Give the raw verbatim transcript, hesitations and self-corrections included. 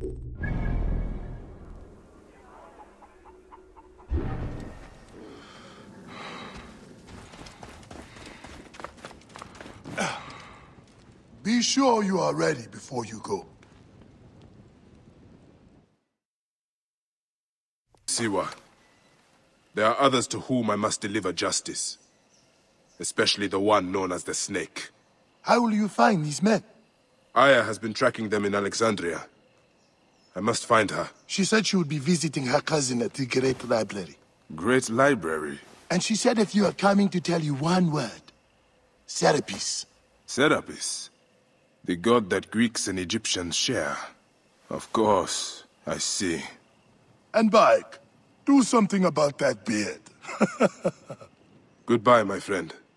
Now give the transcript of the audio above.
Be sure you are ready before you go. Siwa, there are others to whom I must deliver justice. Especially the one known as the Snake. How will you find these men? Aya has been tracking them in Alexandria. I must find her. She said she would be visiting her cousin at the Great Library. Great Library? And she said if you are coming to tell you one word. Serapis. Serapis? The god that Greeks and Egyptians share. Of course, I see. And Bike, do something about that beard. Goodbye, my friend.